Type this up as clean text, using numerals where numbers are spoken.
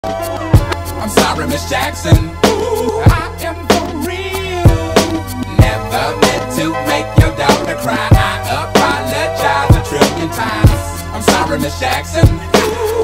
I'm sorry, Miss Jackson. Ooh, I am for real. Never meant to make your daughter cry. I apologize a trillion times. I'm sorry, Miss Jackson. Ooh,